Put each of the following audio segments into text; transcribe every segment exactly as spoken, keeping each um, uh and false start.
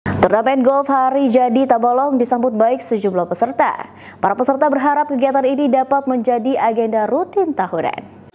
Turnamen golf Hari Jadi Tabalong disambut baik sejumlah peserta. Para peserta berharap kegiatan ini dapat menjadi agenda rutin tahunan.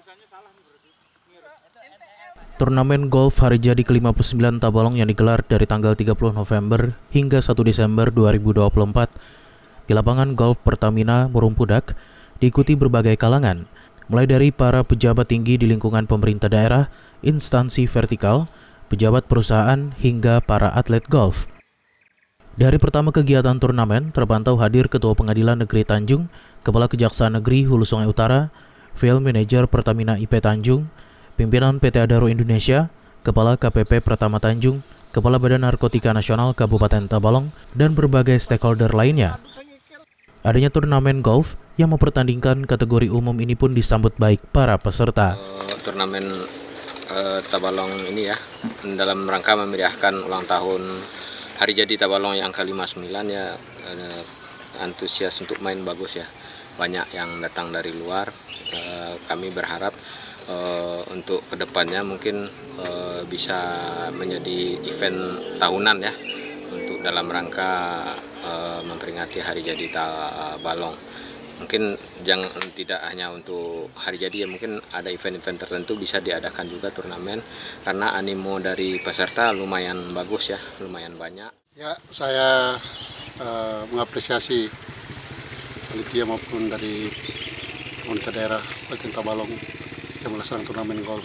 Turnamen golf Hari Jadi ke lima puluh sembilan Tabalong yang digelar dari tanggal tiga puluh November hingga satu Desember dua ribu dua puluh empat di lapangan golf Pertamina Murumpudak diikuti berbagai kalangan, mulai dari para pejabat tinggi di lingkungan pemerintah daerah, instansi vertikal, pejabat perusahaan, hingga para atlet golf. Dari pertama kegiatan turnamen, terpantau hadir Ketua Pengadilan Negeri Tanjung, Kepala Kejaksaan Negeri Hulu Sungai Utara, Field Manager Pertamina I P Tanjung, pimpinan P T Adaro Indonesia, Kepala K P P Pratama Tanjung, Kepala Badan Narkotika Nasional Kabupaten Tabalong, dan berbagai stakeholder lainnya. Adanya turnamen golf yang mempertandingkan kategori umum ini pun disambut baik para peserta. Uh, turnamen uh, Tabalong ini ya, dalam rangka memeriahkan ulang tahun Hari Jadi Tabalong yang ke lima puluh sembilan ya, uh, antusias untuk main bagus ya. Banyak yang datang dari luar. Uh, kami berharap uh, untuk kedepannya mungkin uh, bisa menjadi event tahunan ya, untuk dalam rangka uh, memperingati Hari Jadi Tabalong. Mungkin jangan tidak hanya untuk Hari Jadi ya, mungkin ada event-event tertentu bisa diadakan juga turnamen, karena animo dari peserta lumayan bagus ya, lumayan banyak. Ya, saya uh, mengapresiasi panitia maupun dari pemerintah daerah Kabupaten Tabalong yang melaksanakan turnamen golf.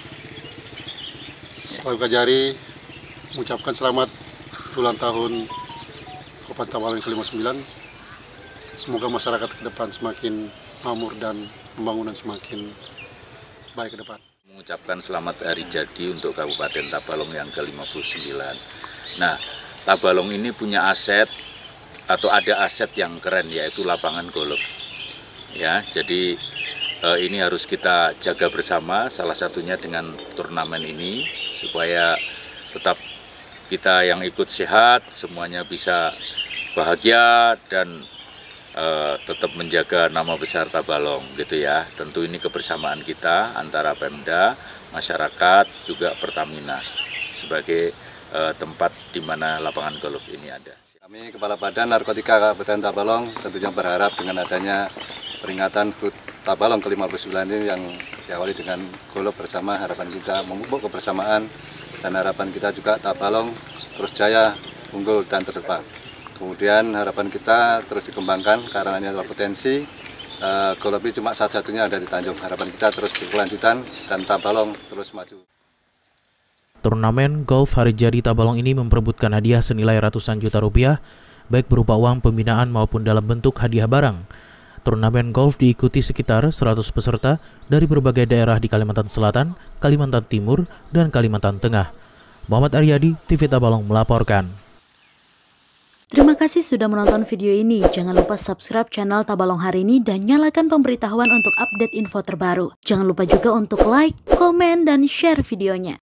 Selalu Kajari mengucapkan selamat ulang tahun Kabupaten Tabalong ke lima puluh sembilan. Semoga masyarakat ke depan semakin makmur dan pembangunan semakin baik ke depan. Mengucapkan selamat Hari Jadi untuk Kabupaten Tabalong yang ke lima puluh sembilan. Nah, Tabalong ini punya aset atau ada aset yang keren, yaitu lapangan golf. Ya, jadi eh, ini harus kita jaga bersama, salah satunya dengan turnamen ini, supaya tetap kita yang ikut sehat, semuanya bisa bahagia dan Uh, tetap menjaga nama besar Tabalong gitu ya. Tentu ini kebersamaan kita antara Pemda, masyarakat, juga Pertamina sebagai uh, tempat di mana lapangan golf ini ada. Kami Kepala Badan Narkotika Kabupaten Tabalong tentunya berharap dengan adanya peringatan H U T Tabalong ke lima puluh sembilan ini yang diawali dengan golf bersama, harapan kita memupuk kebersamaan dan harapan kita juga Tabalong terus jaya, unggul dan terdepan. Kemudian harapan kita terus dikembangkan karena ini adalah potensi uh, golf ini cuma satu-satunya ada di Tanjung. Harapan kita terus berkelanjutan dan Tabalong terus maju. Turnamen golf Hari Jadi Tabalong ini memperebutkan hadiah senilai ratusan juta rupiah, baik berupa uang pembinaan maupun dalam bentuk hadiah barang. Turnamen golf diikuti sekitar seratus peserta dari berbagai daerah di Kalimantan Selatan, Kalimantan Timur, dan Kalimantan Tengah. Muhammad Aryadi, T V Tabalong melaporkan. Terima kasih sudah menonton video ini. Jangan lupa subscribe channel Tabalong Hari Ini dan nyalakan pemberitahuan untuk update info terbaru. Jangan lupa juga untuk like, komen, dan share videonya.